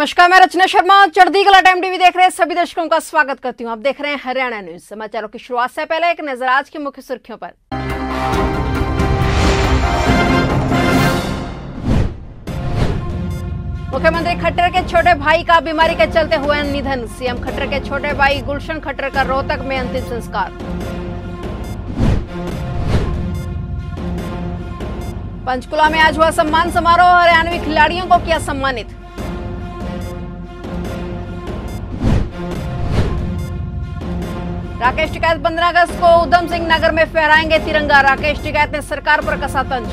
नमस्कार, मैं रचना शर्मा। चढ़ती कला टाइम टीवी देख रहे हैं सभी दर्शकों का स्वागत करती हूं। आप देख रहे हैं हरियाणा न्यूज। समाचारों की शुरुआत से पहले एक नजर आज की मुख्य सुर्खियों पर। मुख्यमंत्री खट्टर के छोटे भाई का बीमारी के चलते हुए निधन। सीएम खट्टर के छोटे भाई गुलशन खट्टर का रोहतक में अंतिम संस्कार। पंचकुला में आज हुआ सम्मान समारोह। हरियाणवी खिलाड़ियों को किया सम्मानित। राकेश टिकैत 15 अगस्त को उधम सिंह नगर में फहराएंगे तिरंगा। राकेश टिकैत ने सरकार पर कसा तंज।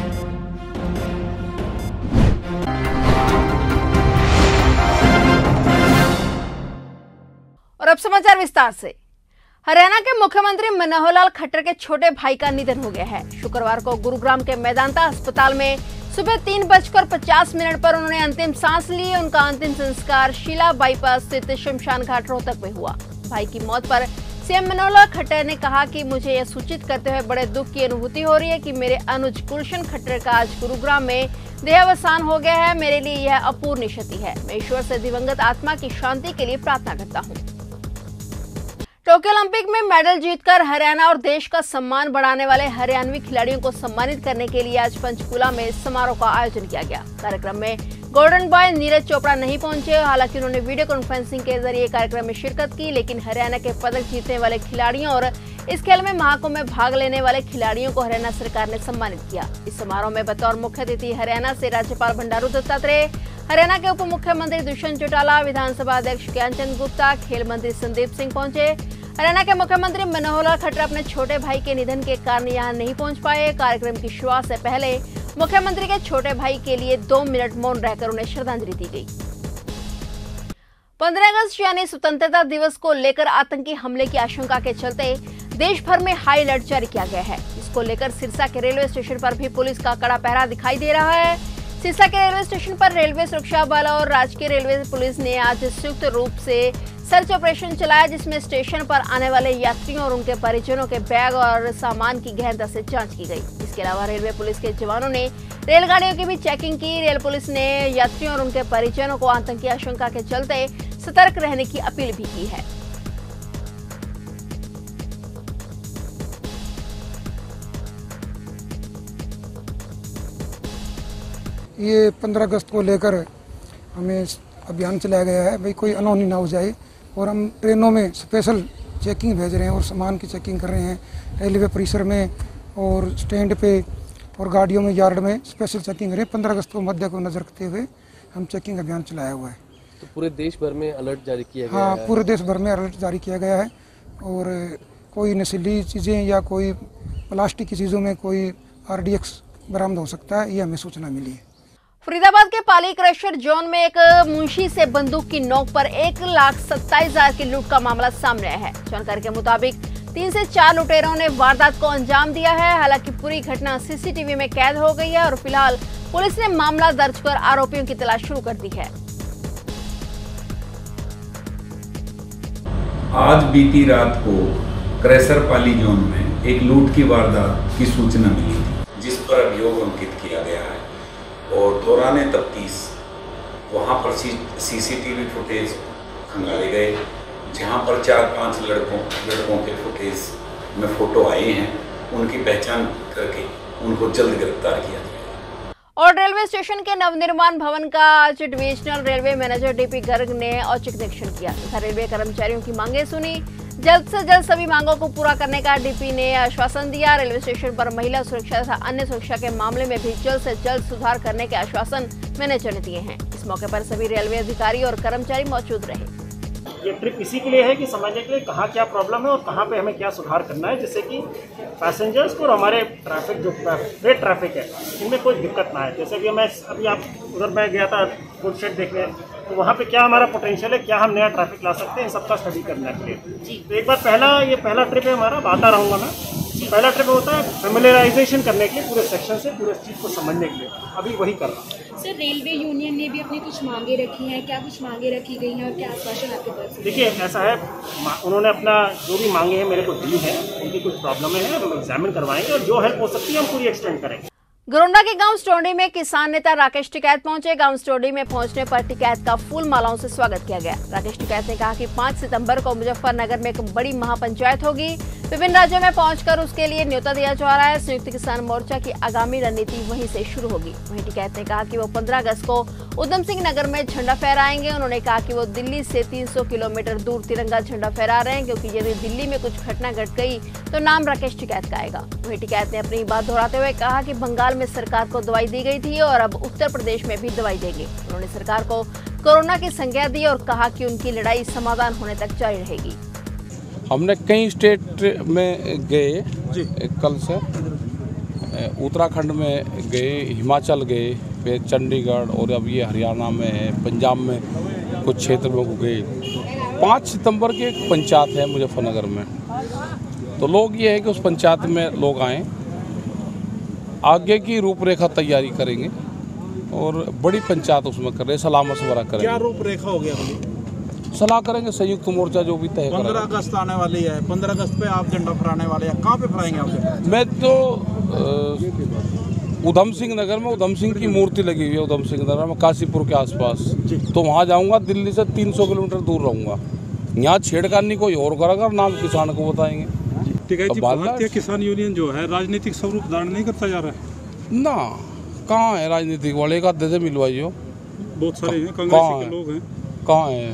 और अब समाचार विस्तार से। हरियाणा के मुख्यमंत्री मनोहर लाल खट्टर के छोटे भाई का निधन हो गया है। शुक्रवार को गुरुग्राम के मेदांता अस्पताल में सुबह 3:50 पर उन्होंने अंतिम सांस ली। उनका अंतिम संस्कार शीला बाईपास स्थित शमशान घाट रोहतक में हुआ। भाई की मौत पर सीएम मनोहर लाल खट्टर ने कहा कि मुझे यह सूचित करते हुए बड़े दुख की अनुभूति हो रही है कि मेरे अनुज गुलशन खट्टर का आज गुरुग्राम में देहावसान हो गया है। मेरे लिए यह अपूर्णीय क्षति है। मैं ईश्वर से दिवंगत आत्मा की शांति के लिए प्रार्थना करता हूँ। टोक्यो ओलंपिक में मेडल जीतकर हरियाणा और देश का सम्मान बढ़ाने वाले हरियाणवी खिलाड़ियों को सम्मानित करने के लिए आज पंचकुला में समारोह का आयोजन किया गया। कार्यक्रम में गोल्डन बॉय नीरज चोपड़ा नहीं पहुंचे। हालांकि उन्होंने वीडियो कॉन्फ्रेंसिंग के जरिए कार्यक्रम में शिरकत की, लेकिन हरियाणा के पदक जीतने वाले खिलाड़ियों और इस खेल में महाकुंभ में भाग लेने वाले खिलाड़ियों को हरियाणा सरकार ने सम्मानित किया। इस समारोह में बतौर मुख्य अतिथि हरियाणा से राज्यपाल बंडारू दत्तात्रेय, हरियाणा के उप मुख्यमंत्री दुष्यंत चौटाला, विधानसभा अध्यक्ष ज्ञानचंद गुप्ता, खेल मंत्री संदीप सिंह पहुंचे। हरियाणा के मुख्यमंत्री मनोहर लाल खट्टर अपने छोटे भाई के निधन के कारण यहां नहीं पहुंच पाए। कार्यक्रम की शुरुआत से पहले मुख्यमंत्री के छोटे भाई के लिए 2 मिनट मौन रहकर उन्हें श्रद्धांजलि दी गई। 15 अगस्त यानी स्वतंत्रता दिवस को लेकर आतंकी हमले की आशंका के चलते देश भर में हाई अलर्ट जारी किया गया है। इसको लेकर सिरसा के रेलवे स्टेशन पर भी पुलिस का कड़ा पहरा दिखाई दे रहा है। सिरसा के रेलवे स्टेशन पर रेलवे सुरक्षा बल और राजकीय रेलवे पुलिस ने आज संयुक्त रूप से सर्च ऑपरेशन चलाया, जिसमें स्टेशन पर आने वाले यात्रियों और उनके परिजनों के बैग और सामान की गहनता से जांच की गई। इसके अलावा रेलवे पुलिस के जवानों ने रेलगाड़ियों की भी चेकिंग की। रेल पुलिस ने यात्रियों और उनके परिजनों को आतंकी आशंका के चलते सतर्क रहने की अपील भी की है। ये 15 अगस्त को लेकर हमें अभियान चलाया गया है, भाई कोई अनहोनी ना हो जाए। और हम ट्रेनों में स्पेशल चेकिंग भेज रहे हैं और सामान की चेकिंग कर रहे हैं। रेलवे परिसर में और स्टैंड पे और गाड़ियों में, यार्ड में स्पेशल चेकिंग कर रहे हैं। 15 अगस्त को मध्य को नजर रखते हुए हम चेकिंग अभियान चलाया हुआ है। तो पूरे देश भर में अलर्ट जारी किया गया हाँ, है? पूरे देश भर में अलर्ट जारी किया गया है। और कोई नशीली चीज़ें या कोई प्लास्टिक की चीज़ों में कोई RDX बरामद हो सकता है, ये हमें सूचना मिली है। फरीदाबाद के पाली क्रशर जोन में एक मुंशी से बंदूक की नोक पर 1,27,000 की लूट का मामला सामने आया है। जानकारी के मुताबिक 3 से 4 लुटेरों ने वारदात को अंजाम दिया है। हालांकि पूरी घटना CCTV में कैद हो गई है और फिलहाल पुलिस ने मामला दर्ज कर आरोपियों की तलाश शुरू कर दी है। आज बीती रात को क्रशर पाली जोन में एक लूट की वारदात की सूचना मिली थी, जिस पर अभियोग अंकित किया गया है और दौरान तफ्तीश वहाँ पर CCTV फुटेज खंगाले गए, जहाँ पर 4-5 लड़कों के फुटेज में फोटो आए हैं। उनकी पहचान करके उनको जल्द गिरफ्तार किया जाएगा। और रेलवे स्टेशन के नवनिर्माण भवन का आज divisional railway manager DP Garg ने औचक निरीक्षण किया तथा रेलवे कर्मचारियों की मांगें सुनी। जल्द से जल्द सभी मांगों को पूरा करने का DP ने आश्वासन दिया। रेलवे स्टेशन पर महिला सुरक्षा तथा अन्य सुरक्षा के मामले में भी जल्द से जल्द सुधार करने के आश्वासन मैनेजर ने दिए हैं। इस मौके पर सभी रेलवे अधिकारी और कर्मचारी मौजूद रहे। ये ट्रिप इसी के लिए है कि समझने के लिए कहाँ क्या प्रॉब्लम है और कहाँ पे हमें क्या सुधार करना है, जिससे कि पैसेंजर्स को और हमारे ट्रैफिक जो फ्रेट ट्रैफिक है इनमें कोई दिक्कत ना आए। जैसे कि अभी आप उधर मैं गया था फूड शेड देखने, तो वहाँ पे क्या हमारा पोटेंशियल है, क्या हम नया ट्रैफिक ला सकते हैं, इन सबका स्टडी करने के लिए। तो एक बार पहला ट्रिप है हमारा, आता रहूँगा मैं। पहला ट्रिप होता है फेमिलियराइजेशन करने के लिए, पूरे सेक्शन से पूरे चीज़ को समझने के लिए। अभी वही कर रहा हूँ। सर, रेलवे यूनियन ने भी अपनी कुछ मांगे रखी हैं, क्या कुछ मांगे रखी गई हैं और क्या आश्वासन आपके पास? देखिए, ऐसा है, उन्होंने अपना जो भी मांगे हैं मेरे को दी है। उनकी कुछ प्रॉब्लम है, हम एग्जामिन करवाएंगे और जो हेल्प हो सकती है हम पूरी एक्सटेंड करेंगे। गोरंडा के गांव स्टोडी में किसान नेता राकेश टिकैत पहुंचे। गांव स्टोडी में पहुंचने पर टिकैत का फूल मालाओं से स्वागत किया गया। राकेश टिकैत ने कहा कि 5 सितंबर को मुजफ्फरनगर में एक बड़ी महापंचायत होगी। विभिन्न राज्यों में पहुंचकर उसके लिए न्योता दिया जा रहा है। संयुक्त किसान मोर्चा की आगामी रणनीति वहीं से शुरू होगी। वहीं टिकैत ने कहा कि वो 15 अगस्त को उधम सिंह नगर में झंडा फहराएंगे। उन्होंने कहा कि वो दिल्ली से 300 किलोमीटर दूर तिरंगा झंडा फहरा रहे हैं, क्योंकि यदि दिल्ली में कुछ घटना घट गई तो नाम राकेश टिकैत का आएगा। वहीं टिकैत ने अपनी बात दोहराते हुए कहा कि बंगाल में सरकार को दवाई दी गई थी और अब उत्तर प्रदेश में भी दवाई देंगे। उन्होंने सरकार को कोरोना की संज्ञा दी और कहा कि उनकी लड़ाई समाधान होने तक जारी रहेगी। हमने कई स्टेट में गए कल से, उत्तराखंड में गए, हिमाचल गए, फिर चंडीगढ़ और अब ये हरियाणा में है, पंजाब में कुछ क्षेत्र में गए। 5 सितंबर की एक पंचायत है मुजफ्फरनगर में, तो लोग ये है कि उस पंचायत में लोग आएँ, आगे की रूपरेखा तैयारी करेंगे और बड़ी पंचायत उसमें कर रहे, सलाह मशवरा करेंगे। क्या रूपरेखा हो गया? सलाह करेंगे, संयुक्त मोर्चा जो भी तय करेगा। 15 अगस्त आने वाली है, 15 अगस्त पे आप झंडा फहराने वाले हैं, कहाँ पे फहराएंगे आप? मैं तो उधम सिंह नगर में, उधम सिंह की मूर्ति लगी हुई है उधम सिंह नगर में, काशीपुर के आसपास, तो वहाँ जाऊँगा। दिल्ली से 300 किलोमीटर दूर रहूँगा। यहाँ छेड़खानी कोई और करेगा, नाम किसान को बताएंगे। ठीक है जी, भारतीय किसान यूनियन जो है राजनीतिक स्वरूप धारण नहीं करता जा रहा है ना? कहाँ है राजनीतिक वाले? एक आधे से मिलवाइयो, बहुत सारे हैं, कांग्रेस के लोग हैं। कहाँ है?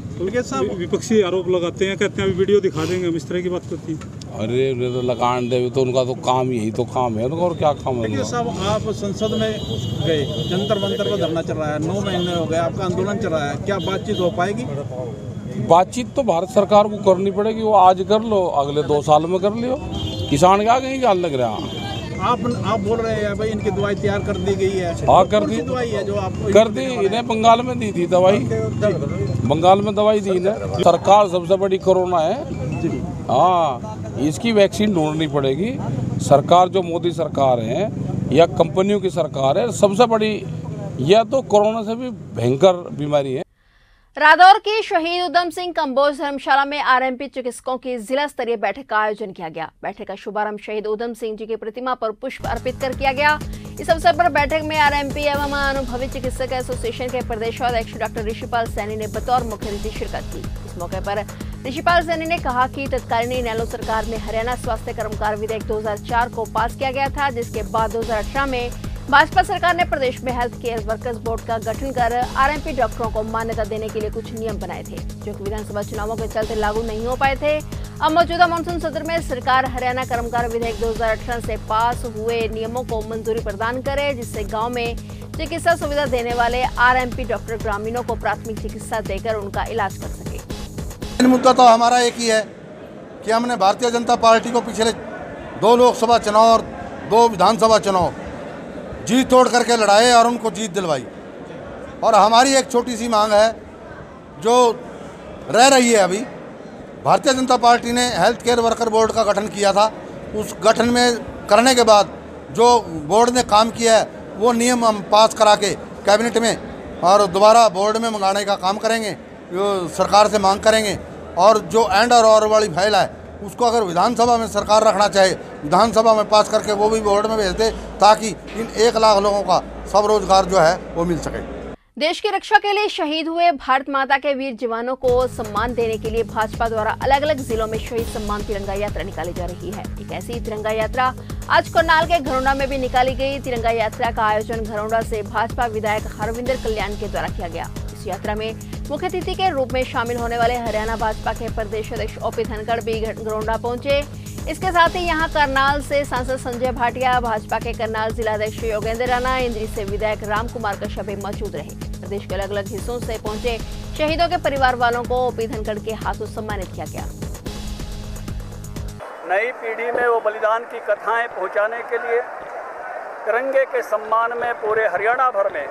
विपक्षी आरोप लगाते हैं, कहते हैं अभी वीडियो दिखा देंगे, हम इस तरह की बात करती हैं। अरे तो लगान दे, तो उनका तो काम यही तो काम है उनका, और क्या काम है? साहब आप संसद में गए, जंतर मंतर पर धरना चल रहा है, 9 महीने हो गए, आपका आंदोलन चल रहा है, क्या बातचीत हो पाएगी? बातचीत तो भारत सरकार को करनी पड़ेगी। वो आज कर लो, अगले 2 साल में कर लियो। किसान क्या कहीं जान लग रहा है? आप बोल रहे हैं भाई इनकी दवाई तैयार कर दी गई है। हाँ, कर दी दवाई है जो आपको कर दी। इन्हें बंगाल में दी थी दवाई, बंगाल में दवाई दी इन्हें। सरकार सबसे बड़ी कोरोना है। हाँ, इसकी वैक्सीन ढूंढनी पड़ेगी। सरकार जो मोदी सरकार है या कंपनियों की सरकार है, सबसे बड़ी यह तो कोरोना से भी भयंकर बीमारी है। रादौर की शहीद उधम सिंह कंबोज धर्मशाला में आरएमपी चिकित्सकों की जिला स्तरीय बैठक का आयोजन किया गया। बैठक का शुभारंभ शहीद उधम सिंह जी की प्रतिमा पर पुष्प अर्पित कर किया गया। इस अवसर पर बैठक में आरएमपी एवं अनुभवी चिकित्सक एसोसिएशन के प्रदेशाध्यक्ष डॉक्टर ऋषिपाल सैनी ने बतौर मुख्य अतिथि शिरकत की। इस मौके पर ऋषिपाल सैनी ने कहा कि तत्कालीन इनेलो सरकार में हरियाणा स्वास्थ्य कर्मकार विधेयक 2004 को पास किया गया था, जिसके बाद 2018 में भाजपा सरकार ने प्रदेश में हेल्थ केयर वर्कर्स बोर्ड का गठन कर आरएमपी डॉक्टरों को मान्यता देने के लिए कुछ नियम बनाए थे, जो कि विधानसभा चुनावों के चलते लागू नहीं हो पाए थे। अब मौजूदा मानसून सत्र में सरकार हरियाणा कर्मकार विधेयक 2018 से पास हुए नियमों को मंजूरी प्रदान करे, जिससे गाँव में चिकित्सा सुविधा देने वाले आरएमपी डॉक्टर ग्रामीणों को प्राथमिक चिकित्सा देकर उनका इलाज कर सके। मुद्दा तो हमारा एक ही है कि हमने भारतीय जनता पार्टी को पिछले 2 लोकसभा चुनाव और 2 विधानसभा चुनाव जी तोड़ करके लड़ाए और उनको जीत दिलवाई। और हमारी एक छोटी सी मांग है जो रह रही है अभी। भारतीय जनता पार्टी ने हेल्थ केयर वर्कर बोर्ड का गठन किया था। उस गठन में करने के बाद जो बोर्ड ने काम किया है वो नियम हम पास करा के कैबिनेट में और दोबारा बोर्ड में मंगाने का काम करेंगे, सरकार से मांग करेंगे। और जो एंड और वाली फाइल है उसको अगर विधानसभा में सरकार रखना चाहे, विधानसभा में पास करके वो भी बोर्ड में भेज दे, ताकि इन 1 लाख लोगों का सब रोजगार जो है वो मिल सके। देश की रक्षा के लिए शहीद हुए भारत माता के वीर जवानों को सम्मान देने के लिए भाजपा द्वारा अलग अलग जिलों में शहीद सम्मान तिरंगा यात्रा निकाली जा रही है। एक ऐसी तिरंगा यात्रा आज करनाल के घरौंडा में भी निकाली गई। तिरंगा यात्रा का आयोजन घरौंडा से भाजपा विधायक हरविंदर कल्याण के द्वारा किया गया। इस यात्रा में मुख्य अतिथि के रूप में शामिल होने वाले हरियाणा भाजपा के प्रदेश अध्यक्ष ओपी धनखड़ भी घरौंडा पहुंचे। इसके साथ ही यहां करनाल से सांसद संजय भाटिया, भाजपा के करनाल जिलाध्यक्ष योगेंद्र राणा, इंद्री से विधायक राम कुमार कश्यप भी मौजूद रहे। प्रदेश के अलग अलग हिस्सों से पहुंचे शहीदों के परिवार वालों को ओपी धनखड़ के हाथों सम्मानित किया गया। नई पीढ़ी में वो बलिदान की कथाएं पहुंचाने के लिए तिरंगे के सम्मान में पूरे हरियाणा भर में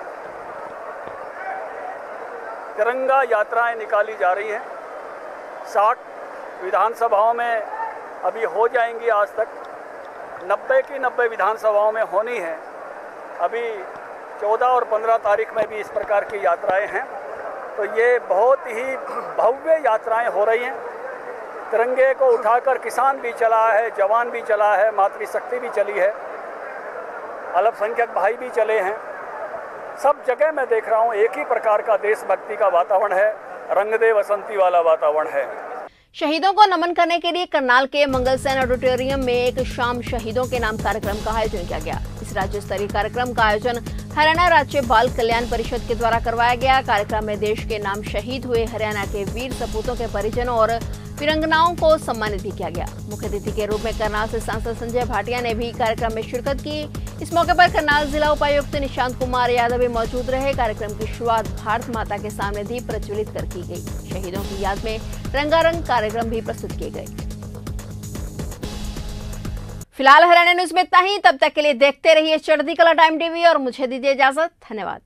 तिरंगा यात्राएं निकाली जा रही हैं। 60 विधानसभाओं में अभी हो जाएंगी, आज तक 90 की 90 विधानसभाओं में होनी है। अभी 14 और 15 तारीख में भी इस प्रकार की यात्राएं हैं। तो ये बहुत ही भव्य यात्राएं हो रही हैं। तिरंगे को उठाकर किसान भी चला है, जवान भी चला है, मातृशक्ति भी चली है। अल्पसंख्यक भाई भी चले हैं। सब जगह मैं देख रहा हूँ एक ही प्रकार का देशभक्ति का वातावरण है, रंग दे बसंती वाला वातावरण है। शहीदों को नमन करने के लिए करनाल के मंगलसेन ऑडिटोरियम में एक शाम शहीदों के नाम कार्यक्रम का आयोजन किया गया। इस राज्य स्तरीय कार्यक्रम का आयोजन हरियाणा राज्य बाल कल्याण परिषद के द्वारा करवाया गया। कार्यक्रम में देश के नाम शहीद हुए हरियाणा के वीर सपूतों के परिजनों और वीरांगनाओं को सम्मानित भी किया गया। मुख्य अतिथि के रूप में करनाल से सांसद संजय भाटिया ने भी कार्यक्रम में शिरकत की। इस मौके पर करनाल जिला उपायुक्त निशांत कुमार यादव भी मौजूद रहे। कार्यक्रम की शुरुआत भारत माता के सामने दीप प्रज्वलित कर की गई। शहीदों की याद में रंगारंग कार्यक्रम भी प्रस्तुत किए गए। फिलहाल हरियाणा न्यूज में इतना ही। तब तक के लिए देखते रहिए चढ़ती कला टाइम टीवी और मुझे दीजिए इजाजत। धन्यवाद।